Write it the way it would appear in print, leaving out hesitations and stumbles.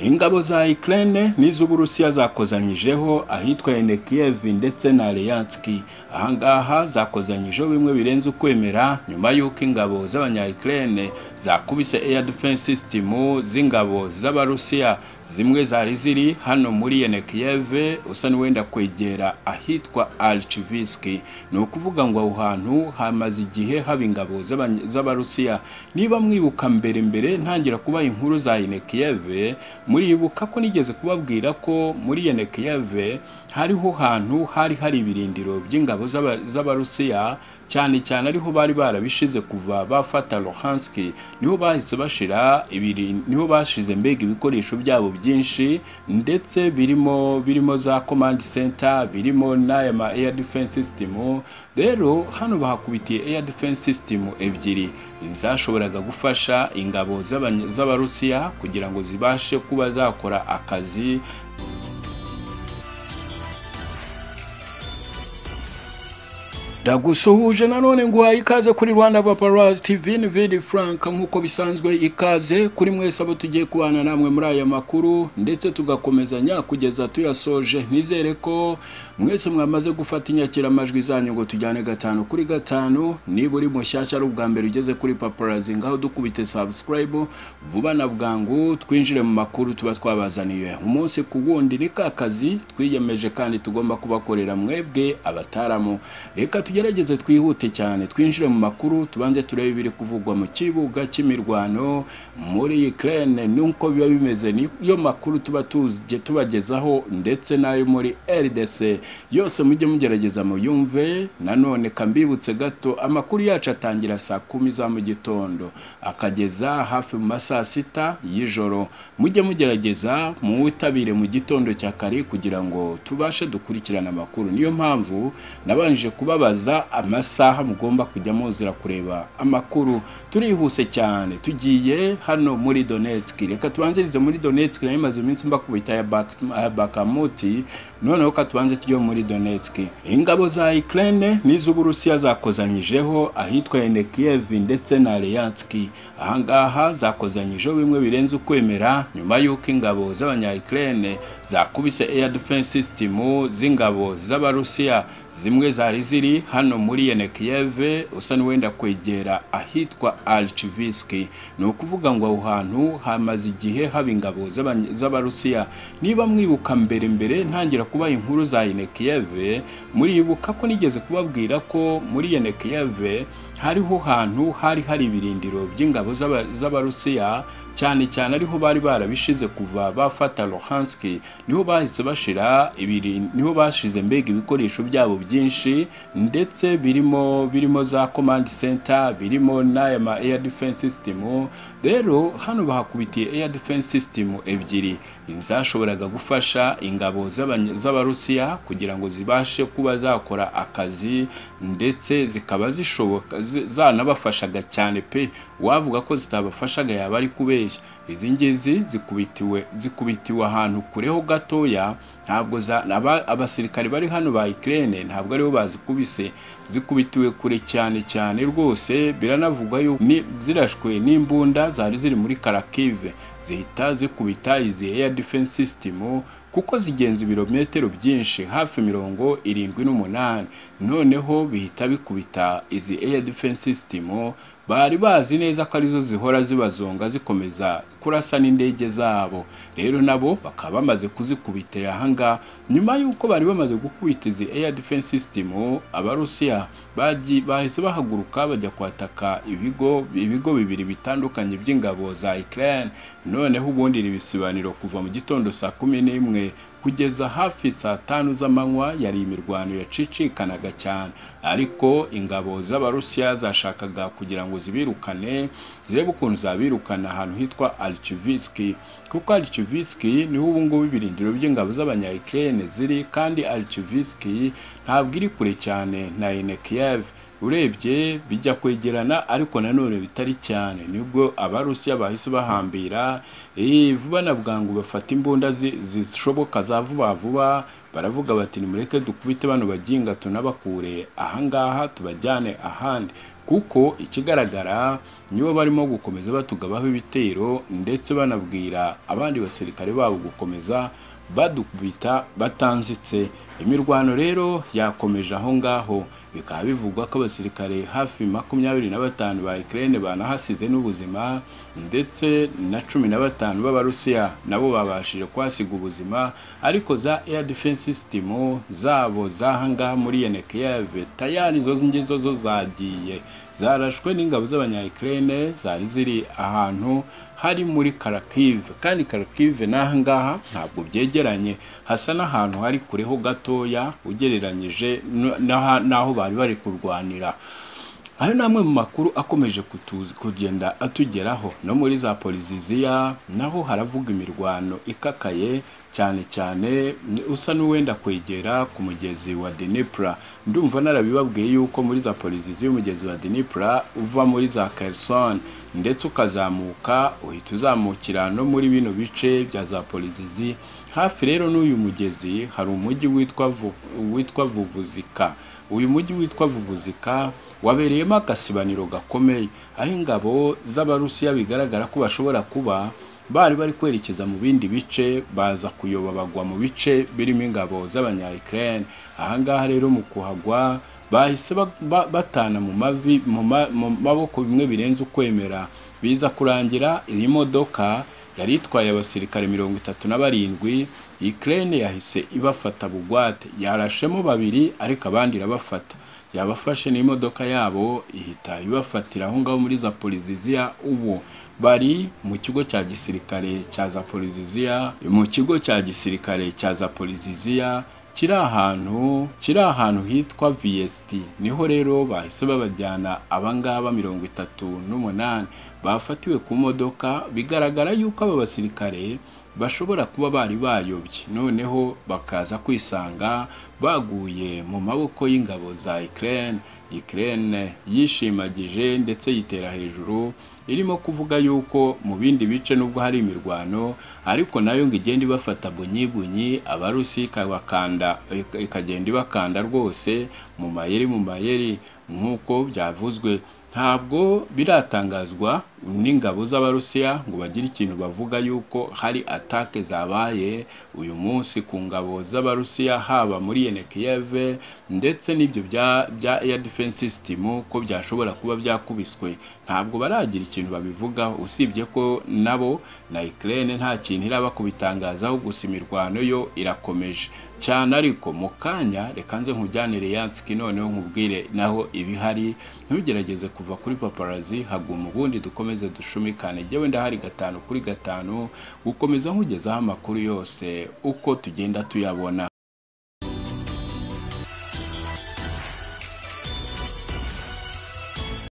Ingabo za Ukraine n'iz'Uburusiya zakozanyijeho ahitwa Yenekiyev ndetse na Luhansky. Ahangaha zakozanyijeho bimwe birenze ukwemera nyuma y'uko ingabo z'abanya-Ukraine zakubise air defense system z'ingabo z'Abarusiya. Zimwe zari ziri hano muri Yenekiyev usa n'uwenda kwegera ahitwa Irazirashe. Ni ukuvuga ngo aho hantu hamaze igihe haba ingabo z'Abarusiya. Niba mwibuka mbere ntangira kubaha inkuru za Yenekiyev, muribuka ko nigeze kubabwira ko muri Yenekiyev hariho hantu hari ibirindiro by'ingabo z'Abarusiya, cyane ariho bari barabishize kuva bafata Luhansky. Niho bahise bashira niho bashize mbega ibikoresho byabo byinshi, ndetse birimo za command center, birimo n'aya air defense system. Rero hano bahakubitiye air defense system ebyiri zashoboraga gufasha ingabo z'Abarusiya kugira ngo zibashe kuba zakora akazi. Ndagusuhuje nanone nguhaye ikaze kuri RwandapaparazziTV. Ni Vidi Frank nkuko bisanzwe, ikaze kuri mwese abo tugiye kubana namwe muri aya makuru ndetse tugakomezanya kugeza tuyasoje. Nizere ko mwese mwamaze gufata inyakiramajwi zanyu ngo tujyane 5 kuri 5. Niba uri mushyashya ari ubwa mbere ugeze kuri paparazzi, ngaho dukubite subscribe vuba na bwangu twinjire mu makuru tuba twabazaniye umunsi ku wundi. Ni kazi twiyemeje kandi tugomba kubakorera mwebwe abataramu. Reka tugerageze twihute cyane twinjire mu makuru, tubanze turebe ibiri kuvugwa mu kibuga cy'imirwano muri Ukraine nuko biba bimeze. Niyo makuru tuba tubagezaho ndetse nayo muri RDC yose mujye mugerageza mu yumve. Nanone kambibutse gato, amakuru yacu atangira saa 10 za mu gitondo akageza hafi mu masaa 6 y'ijoro. Mujye mugerageza mu witabire mu gitondo cya kare kugira ngo tubashe dukurikirana amakuru. Niyo mpamvu nabanje kubabaza amasaha mugomba kujya muzira kureba amakuru. Turihuse cyane tugiye hano muri Donetsik. Reka tubanzirize muri Donetsik, nayo imaze iminsi mbakubita ya Bakamuti. Noneho katubanze tujye muri Donetsk. Ingabo za Ukraine n'iz'Uburusiya zakozanyijeho ahitwa Yenekiyev ndetse na Luhansky. Ahangaha zakozanyijeho bimwe birenze ukwemera nyuma y'uko ingabo z'abanya-Ukraine zakubise air defense system z'ingabo z'Abarusiya. Zimwe zari ziri hano muri Yenekiyev usa n'uwenda kwegera ahitwa Irazirashe. Ni ukuvuga ngo aho hantu hamaze igihe haba ingabo z'Abarusiya. Niba mwibuka mbere ntangira kubaha inkuru za Yenekiyev, muribuka ko nigeze kubabwira ko muri Yenekiyev hariho hantu hari ibirindiro by'ingabo z'Abarusiya, cyane ariho bari barabishize kuva bafata Luhansky. Niho bahise bashira niho bashize mbega ibikoresho byabo byinshi, ndetse birimo za command center, birimo n'aya air defense system. Rero hano bahakubitiye air defense system ebyiri zashoboraga gufasha ingabo z'Abarusiya kugira ngo zibashe kuba zakora akazi, ndetse zikaba zishoboka zanabafashaga cyane pe. Wavuga ko zitabafashaga yaba ari kubeshya. Izi ngizi zikubitiwe ahantu kureho gatoya. Ntabwo abasirikare bari hano ba Ukraine ntabwo aribo bazikubise, zikubitiwe kure cyane rwose. Biranavugwa yuko zirashwe n'imbunda zari ziri muri Kharkiv, zihita zikubita izi air defense system kuko zigenza ibirometero byinshi hafi 78. Noneho bihita bikubita izi air defense system. Bari bazi neza ko arizo zihora zibazonga zikomeza kurasa n'indege zabo. Rero nabo bakaba bamaze kuzikubitira ahanga. Nyuma y'uko bari bamaze gukubita izi air defense system, Abarusiya bahise bahaguruka bajya kwataka ibigo bibiri bitandukanye by'ingabo za Ukraine. Noneho ubundi ibisibaniro kuva mu gitondo saa 11 kugeza hafi saa 5 z'amanywa yari imirwano yacicikanaga cyane. Ariko ingabo z'Abarusiya zashakaga kugira ngo zibirukane, zirebe ukuntu zabirukana ahantu hitwa Irazirashe, kuko Irazirashe niho ubu ngubu ibirindiro by'ingabo z'abanya-Ukraine ziri, kandi Irazirashe ntabwo iri kure cyane na Yenekiyev. Urebye bijya kwegerana ariko nanone bitari cyane. Nibwo Abarusiya bahise bahambira vuba na bwangu bafata imbunda zishoboka za vuba. Baravuga bati nimureke dukubite bano baginga tunabakure ahangaha tubajyane ahandi. kuko ikigaragara nibo barimo gukomeza batugabaho ibitero ndetse banabwira abandi basirikare babo gukomeza badukubita batanzitse. Imirwano rero yakomeje aho ngaho, bikaba bivugwa ko abasirikare hafi 25 ba Ukraine banahasize n'ubuzima ndetse na 15 b'Abarusiya nabo babashije kwasiga ubuzima, ariko za air defense system zabo zahanga muri Yenekiyev tayari zo zagiye zarashwe n'ingabo z'abanya Ukraine zari ziri ahantu hari muri Kharkiv, kandi Kharkiv nahangaha ntabwo byegeranye, hasa n'ahantu hari kureho gatoya ugereranyije naho bari kurwanira. Ayo namwe mu makuru akomeje kugenda atugeraho. No muri za Poliziziya naho haravuga imirwano ikakaye cyane cyane usa n'uwenda kwegera ku mugezi wa Dnipro. Ndumva narabibabwiye yuko muri za Poliziziya umugezi wa Dnipro uva muri za Kherson ndetse ukazamuka uhita uzamukira no muri bino bice bya za Poliziziya. Hafi rero n'uyu mugezi hari umujyi witwa Vuvuzika. Uyu mujyi witwa Vuvuzika wabereyemo akasibaniro gakomeye, aho ingabo z'Abarusiya bigaragara ko bashobora kuba bari kwerekeza mu bindi bice, baza kuyoba bagwa mu bice birimo ingabo z'abanya Ukraine. Aha ngaha rero mu kuhagwa bahise batana mu maboko bimwe birenze ukwemera, biza kurangira iyi modoka yari itwaye abasirikare 37 Ukraine yahise ibafata bugwate, yarashemo 2 ariko abandi irabafata, yabafashe n'imodoka yabo ihita ibafatira aho ngaho muri za Poliziziya. Ubu bari mu kigo cya gisirikare cya za Poliziziya, kiri ahantu hitwa VST. Niho rero bahise babajyana abangaba 38 bafatiwe ku modoka. Bigaragara yuko aba basirikare bashobora kuba bari bayobye, noneho bakaza kwisanga baguye mu maboko y'ingabo za Ukraine. Ukraine yishimagije ndetse yitera hejuru, irimo kuvuga yuko mu bindi bice nubwo hari imirwano ariko nayo ngo igenda ibafata bunyibunyi, Abarusi ikagenda ibakanda rwose mu mayeri nk'uko byavuzwe. Ntabwo biratangazwa n'ingabo z'Abarusiya ngo bagire ikintu bavuga yuko hari atake zabaye uyu munsi ku ngabo z'Abarusiya, haba muri Yenekiyev ndetse n'ibyo bya air defense system ko byashobora kuba byakubiswe. Ntabwo baragira ikintu babivugaho, usibye ko nabo na Ukraine nta kintu iraba kubitangazaho, gusa imirwano yo irakomeje cyane. Ariko mu kanya reka nze nkujyanire Luhansky noneho nkubwire naho ibihari. Ntugerageze kuva kuri paparazzi, haguma ubundi dukomeze dushumikane. Jewe ndahari 5 kuri 5 gukomeza nkugezaho amakuru yose uko tugenda tuyabona.